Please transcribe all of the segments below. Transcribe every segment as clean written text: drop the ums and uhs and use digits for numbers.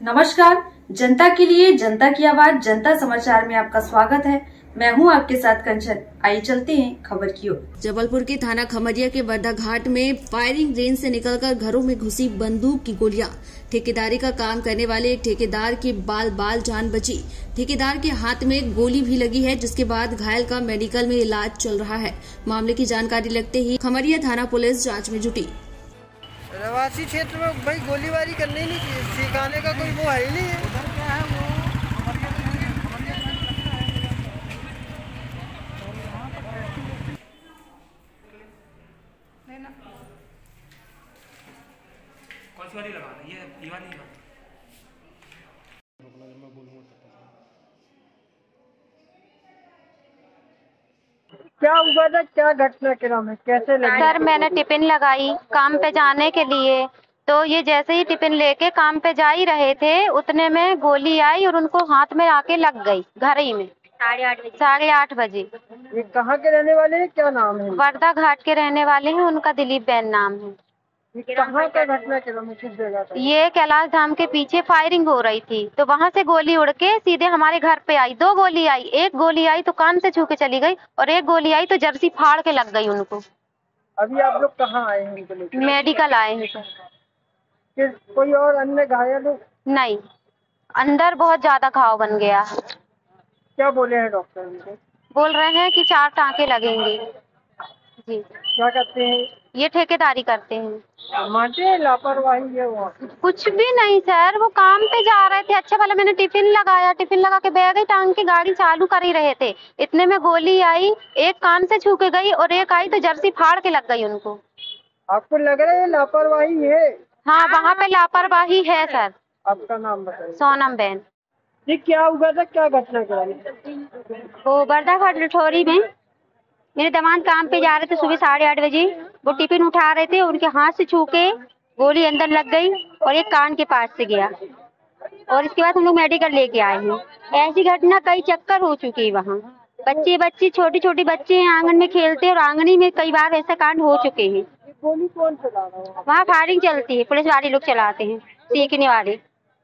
नमस्कार, जनता के लिए जनता की आवाज जनता समाचार में आपका स्वागत है। मैं हूं आपके साथ कंचन। आइए चलते हैं खबर की ओर। जबलपुर के थाना खमरिया के बरदा घाट में फायरिंग रेंज से निकलकर घरों में घुसी बंदूक की गोलियां। ठेकेदारी का काम करने वाले एक ठेकेदार की बाल जान बची। ठेकेदार के हाथ में गोली भी लगी है, जिसके बाद घायल का मेडिकल में इलाज चल रहा है। मामले की जानकारी लगते ही खमरिया थाना पुलिस जाँच में जुटी। रवासी क्षेत्र में भाई गोलीबारी करने नहीं सिखाने का कोई वो है ही नहीं है। कौन सी वाली लगाना ये वाली लगाना। क्या हुआ था, क्या घटनाक्रम है, कैसे लगा? सर मैंने टिफिन लगाई काम पे जाने के लिए, तो ये जैसे ही टिफिन लेके काम पे जा ही रहे थे उतने में गोली आई और उनको हाथ में आके लग गई घर ही में 8:30 बजे। ये कहाँ के रहने वाले हैं, क्या नाम है? बरदा घाट के रहने वाले हैं, उनका दिलीप बैन नाम है। ये कहाँ का घटनाक्रम है, किस जगह का? ये कैलाश धाम के पीछे फायरिंग हो रही थी, तो वहाँ से गोली उड़ के सीधे हमारे घर पे आई। 2 गोली आई, एक गोली आई तो कान से छू के चली गई और एक गोली आई तो जर्सी फाड़ के लग गई उनको। अभी आप लोग कहाँ आए हैं? मेडिकल आए हैं सर। कोई और अन्य घायल हो? नहीं, अंदर बहुत ज्यादा घाव बन गया। क्या बोले हैं डॉक्टर? बोल रहे हैं कि 4 टाँके लगेंगे। जी। क्या करते हैं? ये ठेकेदारी करते हैं। मानते हैं लापरवाही है वो? कुछ भी नहीं सर, वो काम पे जा रहे थे। अच्छा भला मैंने टिफिन लगाया, टिफिन लगा के बैग ही टांग के गाड़ी चालू कर ही रहे थे, इतने में गोली आई, एक कान से छू के गई और एक आई तो जर्सी फाड़ के लग गई उनको। आपको लग रहा है लापरवाही है? हाँ, वहाँ पे लापरवाही है सर। आपका नाम बताइए। सोनम बेन। ये क्या हुआ था, क्या घटना करा? वो बरदा घाट लठौरी में मेरे दामाद काम पे जा रहे थे सुबह 8:30 बजे। वो टिफिन उठा रहे थे, उनके हाथ से छू के गोली अंदर लग गई और एक कान के पास से गया और इसके बाद हम लोग मेडिकल लेके आए हैं। ऐसी घटना कई चक्कर हो चुकी है। वहाँ बच्चे छोटे बच्चे हैं, आंगन में खेलते और आंगनी में कई बार ऐसा कांड हो चुके हैं। गोली कौन चला रहा है? वहाँ फायरिंग चलती है, पुलिस वाले लोग चलाते हैं, सीखने वाले।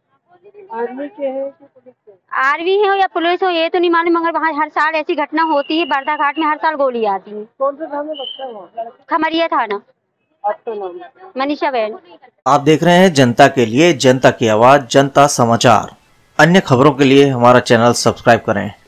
आर्मी के हैं कि पुलिस के? आर्मी है या पुलिस हो ये तो नहीं मालूम, मगर वहाँ हर साल ऐसी घटना होती है। बरदा घाट में हर साल गोली आती है। कौन सा थाना लगता है वहाँ? खमरिया थाना। आपका नाम? मनीषा बेन। आप देख रहे हैं जनता के लिए जनता की आवाज जनता समाचार। अन्य खबरों के लिए हमारा चैनल सब्सक्राइब करें।